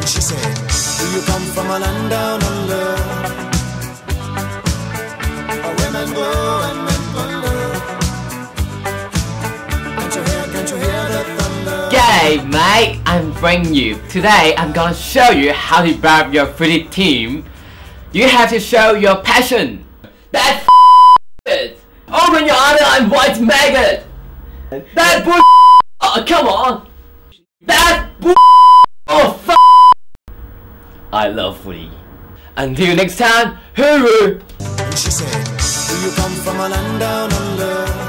She said, do you come from a land down under? Women go and men wonder. Can't you hear the thunder? G'day mate, I'm bringing you. Today I'm gonna show you how to bribe your footy team. You have to show your passion. That's it. Open your underline white maggot. That bull. Oh, come on. That bull. Oh f. I love footy. Until next time, hooroo. She said, do you come from a land down under?